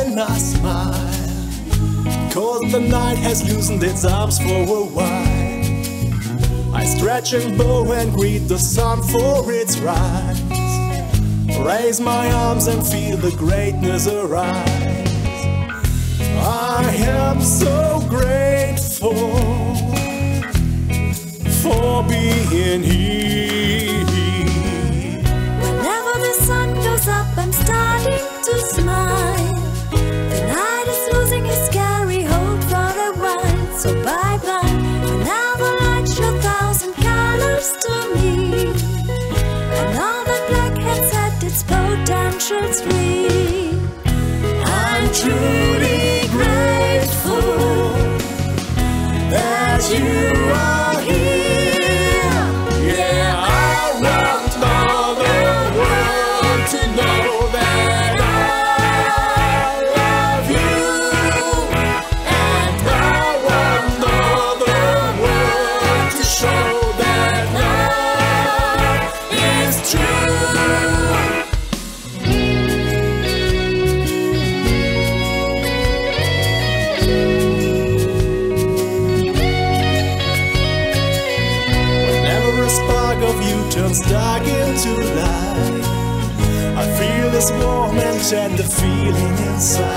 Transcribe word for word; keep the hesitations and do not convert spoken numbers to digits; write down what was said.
and I smile, 'cause the night has loosened its arms for a while. I stretch and bow and greet the sun for its rise, raise my arms and feel the greatness arise. I am so grateful for being here. Whenever the sun goes up, I'm starting to smile. The night is losing its scary hold for a while. So bye bye. And now the light show thousand colors to me. And all the black has had its potentials free. I'm truly grateful that you are here. Yeah, I want all the world to know that I love you. And I want all the world to show that love is true. Of you turns dark into light, I feel this warm and tender feeling inside.